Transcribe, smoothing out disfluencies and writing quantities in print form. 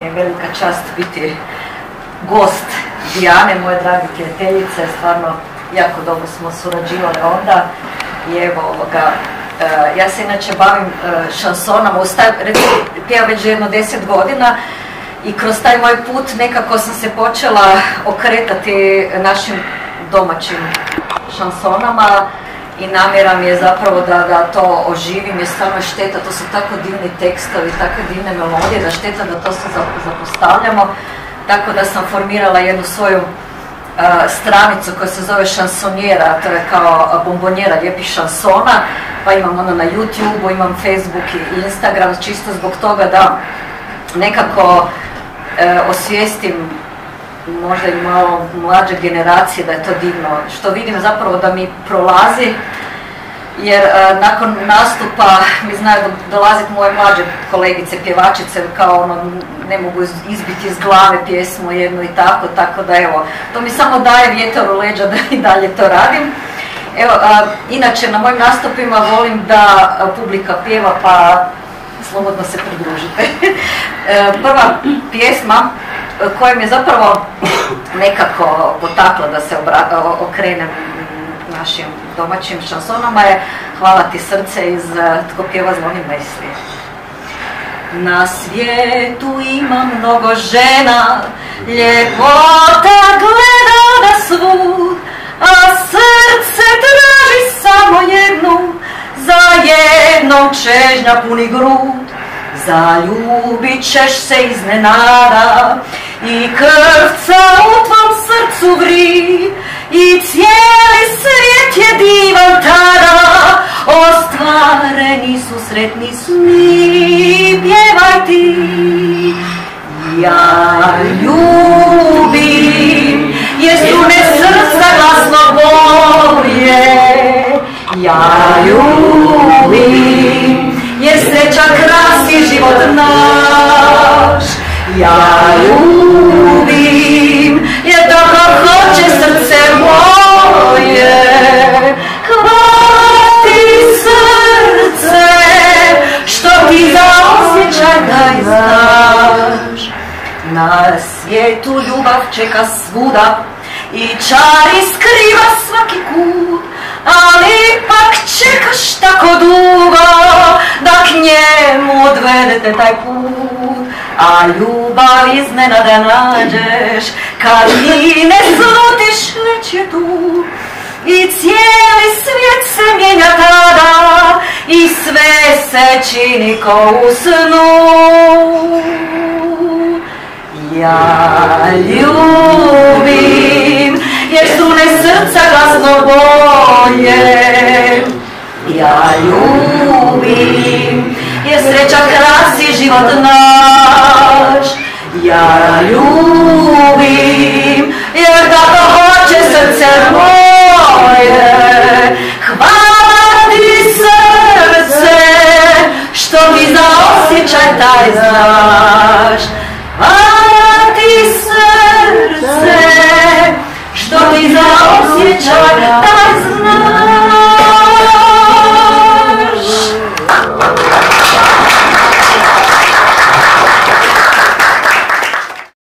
Velika čast biti gost Dijane, moje drage prijateljice, stvarno jako dobro smo surađivali onda i evo ja se inače bavim šansonama, pjevam već jedno 10 godina i kroz taj moj put nekako sam se počela okretati našim domaćim šansonama i namjera mi je zapravo da to oživim, je stvarno šteta, to su tako divni tekstovi, takve divne melodije, da šteta da to sve zapostavljamo, tako da sam formirala jednu svoju stranicu koja se zove Šansonjera, to je kao bombonjera lijepih šansona, pa imam ono na YouTube-u, imam Facebook i Instagram, čisto zbog toga da nekako osvijestim možda i malo mlađe generacije da je to divno, što vidim zapravo da mi prolazi, jer nakon nastupa mi znaju dolaziti moje mlađe kolegice, pjevačice, kao ono, ne mogu izbiti iz glave pjesmu jednu i tako da evo, to mi samo daje vjetar u leđa da i dalje to radim. Evo, inače na mojim nastupima volim da publika pjeva, pa slobodno se pridružite. Prva pjesma koja mi je zapravo nekako potakla da se okrenem našim domaćim šansonama je Hvala ti srce iz Tko pjeva zvoni Mesli. Na svijetu ima mnogo žena, ljepota gleda na svud, a srce traži samo jednu, za jednom čežnja puni grud. Zaljubit ćeš se iznenada i krvca u tvom srcu vri i cijeli svijet je divan tada, ostvareni su sretni sni, pjevaj ti. Ja ljubim, jer strune srca glasno boje, ja ljubim, jer sreća krasi život naš. Ja ljubim, jer tako hoće srce moje. Hvala ti srce, što ti za osjećaj daj znaš. Na svijetu ljubav čeka svuda i čari skriva svaki kut, ali ipak čekaš tako dugo da k njemu odvedete taj put. A ljubav iznenada nađeš kad ni ne slutiš, već je tu. I cijeli svijet se mijenja tada i sve se čini ko u snu. Ja ljubim, jer strune srca glasno boje. Ja ljubim, jer sreća krasi život naš. Ja ljubim, jer tako hoće srce moje. Hvala ti srce, što ti za osjećaj taj znaš. Hvala ti srce, što ti za osjećaj